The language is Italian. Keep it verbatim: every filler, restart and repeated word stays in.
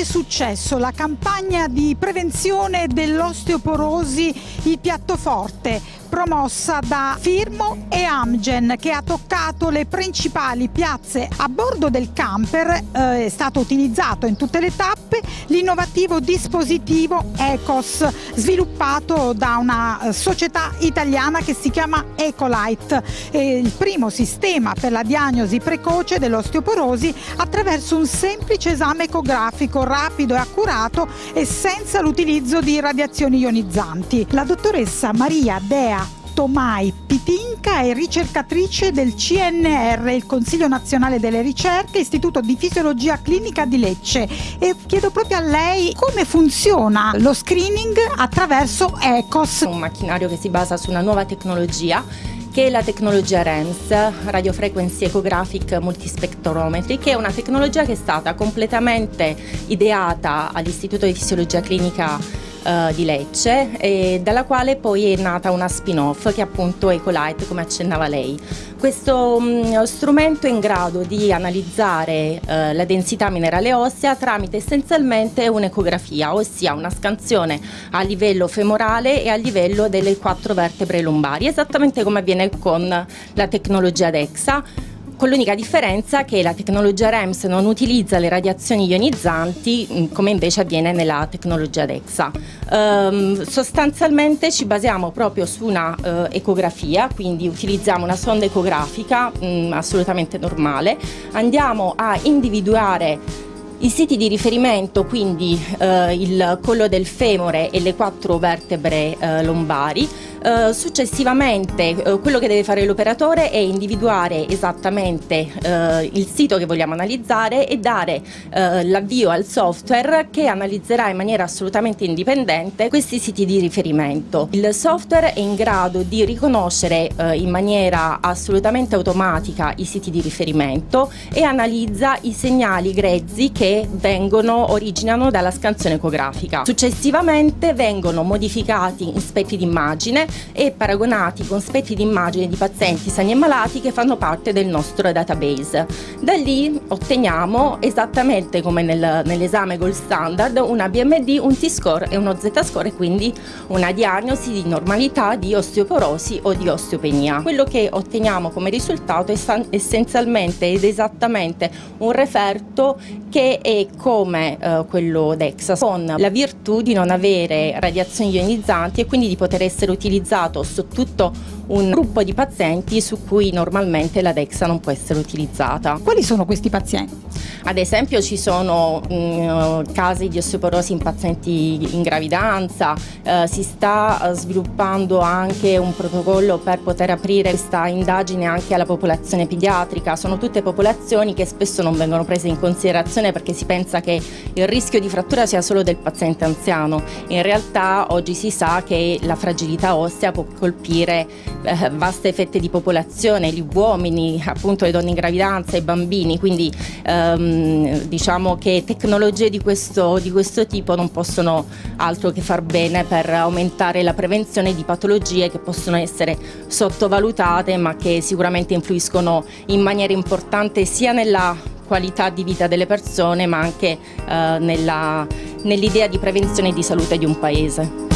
successo la campagna di prevenzione dell'osteoporosi Il Piatto Forte, promossa da Firmo e Amgen, che ha toccato le principali piazze. A bordo del camper eh, è stato utilizzato in tutte le tappe l'innovativo dispositivo Ecos, sviluppato da una società italiana che si chiama Ecolite, è il primo sistema per la diagnosi precoce dell'osteoporosi attraverso un semplice esame ecografico rapido e accurato e senza l'utilizzo di radiazioni ionizzanti. La dottoressa Maria Dea Tomai Pitinca è ricercatrice del C N R, il Consiglio Nazionale delle Ricerche, Istituto di Fisiologia Clinica di Lecce, e chiedo proprio a lei come funziona lo screening attraverso Ecos. Un macchinario che si basa su una nuova tecnologia che è la tecnologia R E M S, Radio Frequency Echographic Multispectrometry, che è una tecnologia che è stata completamente ideata all'Istituto di Fisiologia Clinica Uh, di Lecce, e dalla quale poi è nata una spin-off che è appunto Ecolite, come accennava lei. Questo um, strumento è in grado di analizzare uh, la densità minerale ossea tramite essenzialmente un'ecografia, ossia una scansione a livello femorale e a livello delle quattro vertebre lombari, esattamente come avviene con la tecnologia DEXA, con l'unica differenza che la tecnologia R E M S non utilizza le radiazioni ionizzanti come invece avviene nella tecnologia DEXA. Um, sostanzialmente ci basiamo proprio su una uh, ecografia, quindi utilizziamo una sonda ecografica um, assolutamente normale, andiamo a individuare i siti di riferimento, quindi eh, il collo del femore e le quattro vertebre eh, lombari. Eh, successivamente eh, quello che deve fare l'operatore è individuare esattamente eh, il sito che vogliamo analizzare e dare eh, l'avvio al software che analizzerà in maniera assolutamente indipendente questi siti di riferimento. Il software è in grado di riconoscere eh, in maniera assolutamente automatica i siti di riferimento e analizza i segnali grezzi che vengono originano dalla scansione ecografica. Successivamente vengono modificati in spettri d'immagine e paragonati con spettri d'immagine di pazienti sani e malati che fanno parte del nostro database. Da lì otteniamo, esattamente come nel, nell'esame gold standard, una B M D, un T-score e uno Z-score, e quindi una diagnosi di normalità di osteoporosi o di osteopenia. Quello che otteniamo come risultato è essenzialmente ed esattamente un referto che è come eh, quello DEXA, con la virtù di non avere radiazioni ionizzanti e quindi di poter essere utilizzato su tutto un gruppo di pazienti su cui normalmente la DEXA non può essere utilizzata. Quali sono questi pazienti? Ad esempio ci sono mh, casi di osteoporosi in pazienti in gravidanza, eh, si sta sviluppando anche un protocollo per poter aprire questa indagine anche alla popolazione pediatrica. Sono tutte popolazioni che spesso non vengono prese in considerazione perché si pensa che il rischio di frattura sia solo del paziente anziano. In realtà oggi si sa che la fragilità ossea può colpire eh, vaste fette di popolazione, gli uomini, appunto le donne in gravidanza, i bambini, quindi ehm, diciamo che tecnologie di questo, di questo tipo non possono altro che far bene per aumentare la prevenzione di patologie che possono essere sottovalutate ma che sicuramente influiscono in maniera importante sia nella qualità di vita delle persone ma anche eh, nella, nell'idea di prevenzione e di salute di un paese.